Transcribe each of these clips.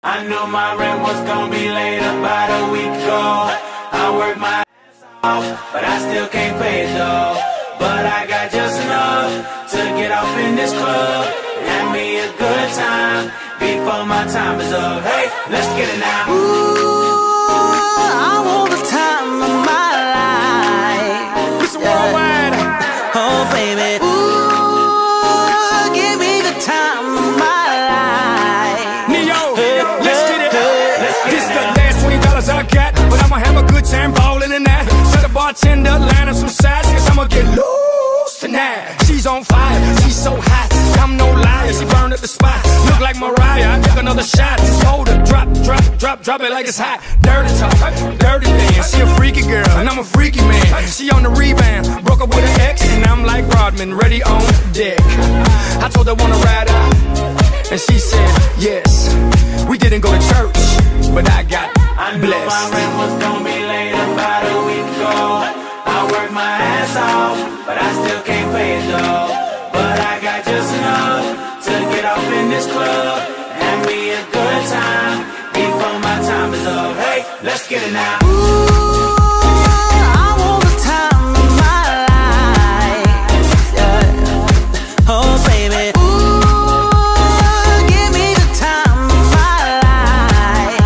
I knew my rent was gonna be late about a week ago. I worked my ass off, but I still can't pay it though. But I got just enough to get off in this club and have me a good time before my time is up. Hey, let's get it now. Ooh, I want the time of my life. Listen, worldwide. Oh, baby. Ooh, give me the time of my life. Neo, let's get it. This is the last $20 I got, but I'ma have a good time ballin' in that. Tell the bartender, line up some sides, cause I'ma get loose tonight. She's on fire, she's so hot, I'm no liar. She burned up the spot, look like Mariah. I took another shot, just hold her, drop it like it's hot. Dirty talk, dirty dance. She a freaky girl, and I'm a freaky man. She on the rebound, broke up with an ex, and I'm like Rodman, ready on deck. I told her wanna ride out, and she said yes. We didn't go to church, but I got I knew blessed. my rent was gonna be late about a week ago. I worked my ass off, but I still can't pay it though. But I got just enough to get off in this club and have me a good time before my time is up. Hey, let's get it now. Ooh, I want the time of my life. Yeah. Oh, baby. Ooh, give me the time of my life.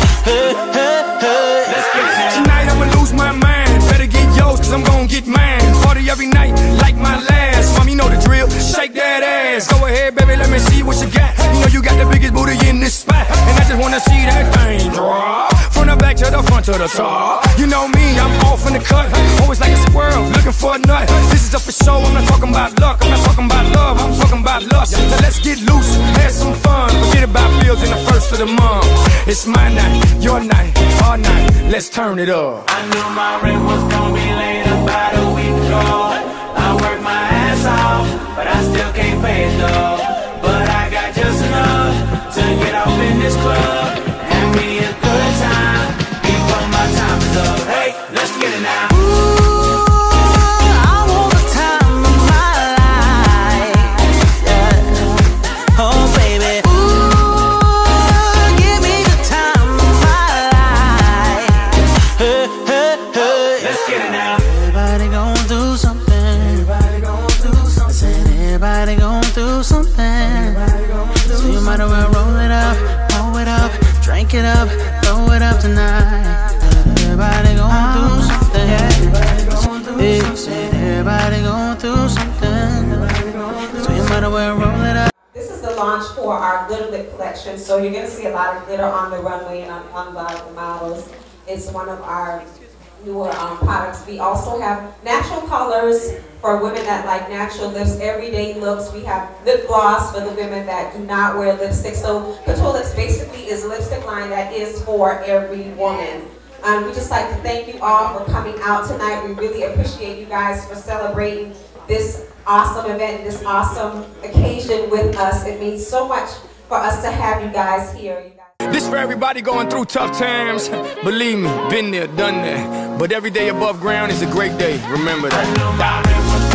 Let's get it now. Tonight I'ma lose my mind. Better get yours, cause I'm gon' get mine. Party every night, like my last. Mom, you know the drill, shake that ass. Go ahead, baby, let me see what you got. You know you got the biggest booty in this spot, and I just wanna see that thing drop. From the back to the front to the top. You know me, I'm off in the cut. Always like a squirrel, looking for a nut. This is up for show, I'm not talking about luck. I'm not talking about love, I'm talking about lust. Now let's get loose, have some fun. Forget about bills in the first of the month. It's my night, your night, our night. Let's turn it up. I knew my rent was gonna be late about a week ago. I worked my ass off, but I still can't pay it though. But I got just enough to get off in this club and have me a good time before my time is up. Hey, let's get it now. Ooh, I want the time of my life. Yeah. Oh, baby. Ooh, give me the time of my life. Let's get it now. Everybody gon' do something. Everybody gon' do something. I said everybody gon' do something. So you might as well roll it up, drink it up, throw it up tonight. Everybody gon' do something. Yeah, said everybody gon' do something. So you might as well roll it up. This is the launch for our Good Lip collection, so you're going to see a lot of glitter on the runway and on the models. It's one of our newer products. We also have natural colors for women that like natural lips, everyday looks. We have lip gloss for the women that do not wear lipstick. So Couture Lips basically is a lipstick line that is for every woman. We just like to thank you all for coming out tonight. We really appreciate you guys for celebrating this awesome event, this awesome occasion with us. It means so much for us to have you guys here. This for everybody going through tough times. Believe me, been there, done that. But every day above ground is a great day. Remember that.